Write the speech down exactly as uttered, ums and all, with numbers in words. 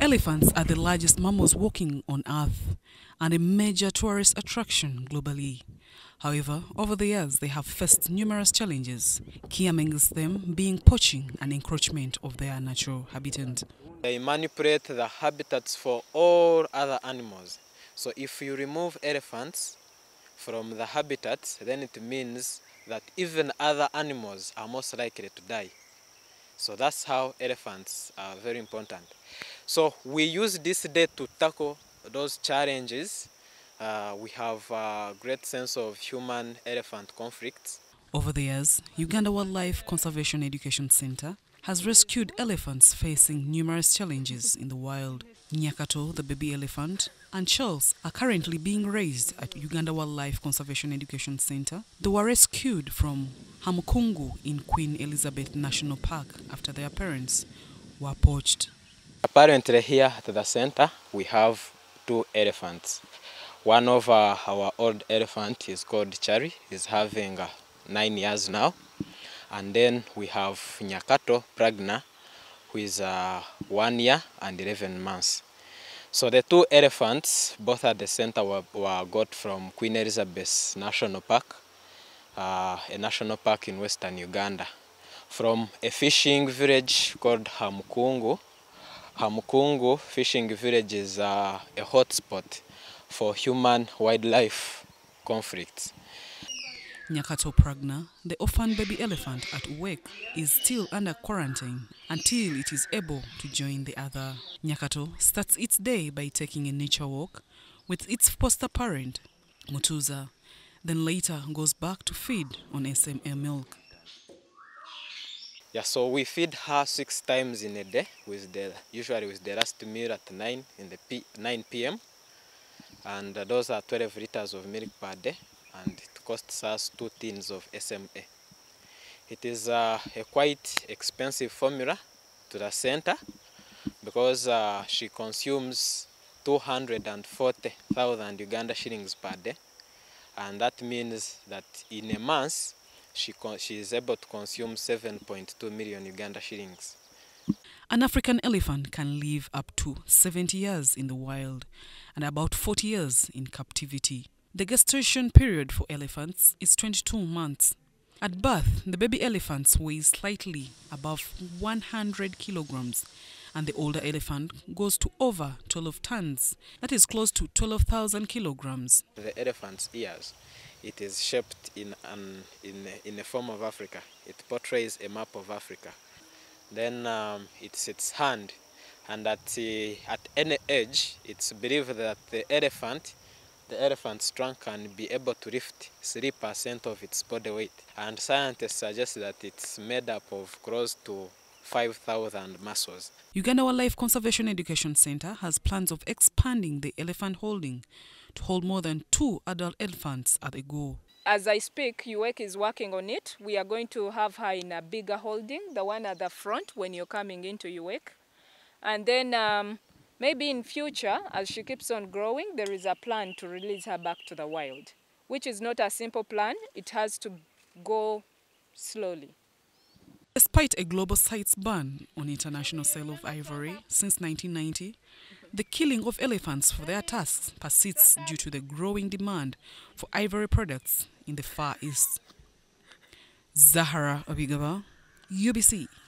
Elephants are the largest mammals walking on Earth and a major tourist attraction globally. However, over the years, they have faced numerous challenges, key amongst them being poaching and encroachment of their natural habitat. They manipulate the habitats for all other animals. So if you remove elephants from the habitats, then it means that even other animals are most likely to die. So that's how elephants are very important. So we use this day to tackle those challenges. Uh, we have a great sense of human-elephant conflicts. Over the years, Uganda Wildlife Conservation Education Center has rescued elephants facing numerous challenges in the wild. Nyakato, the baby elephant, and Charles are currently being raised at Uganda Wildlife Conservation Education Center. They were rescued from Hamukungu in Queen Elizabeth National Park after their parents were poached. Apparently here at the center we have two elephants. One of uh, our old elephant is called Chari, is having uh, nine years now. And then we have Nyakato Pragna, who is uh, one year and eleven months. So the two elephants, both at the center, were, were got from Queen Elizabeth National Park, uh, a national park in western Uganda, from a fishing village called Hamukungu. Hamukungu fishing village is uh, a hotspot for human-wildlife conflicts. Nyakato Pragna, the orphan baby elephant at Uwek, is still under quarantine until it is able to join the other. Nyakato starts its day by taking a nature walk with its foster parent, Mutuza, then later goes back to feed on S M A milk. Yeah, so we feed her six times in a day, with the usually with the last meal at nine in the p nine p m and uh, those are twelve liters of milk per day, and it costs us two tins of S M A. It is uh, a quite expensive formula to the center because uh, she consumes two hundred forty thousand Uganda shillings per day, and that means that in a month she, she is able to consume seven point two million Uganda shillings. An African elephant can live up to seventy years in the wild and about forty years in captivity. The gestation period for elephants is twenty-two months. At birth, the baby elephants weigh slightly above one hundred kilograms, and the older elephant goes to over twelve tons. That is close to twelve thousand kilograms. The elephant's ears, it is shaped in, an, in, in a form of Africa. It portrays a map of Africa. Then um, it's its hand, and at, uh, at any age, it's believed that the elephant, the elephant's trunk can be able to lift three percent of its body weight. And scientists suggest that it's made up of close to five thousand muscles. Uganda Wildlife Conservation Education Center has plans of expanding the elephant holding to hold more than two adult elephants at a go. As I speak, U E C is working on it. We are going to have her in a bigger holding, the one at the front when you're coming into U E C. And then um, maybe in future, as she keeps on growing, there is a plan to release her back to the wild, which is not a simple plan. It has to go slowly. Despite a global CITES ban on international sale of ivory since nineteen ninety, the killing of elephants for their tusks persists due to the growing demand for ivory products in the Far East. Zahara Abigaba, U B C.